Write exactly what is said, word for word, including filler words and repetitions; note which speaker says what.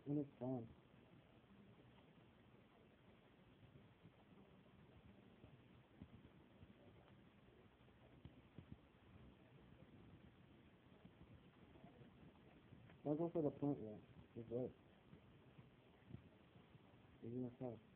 Speaker 1: when it's fun. Don't go for the point yet. Just wait. You're gonna try.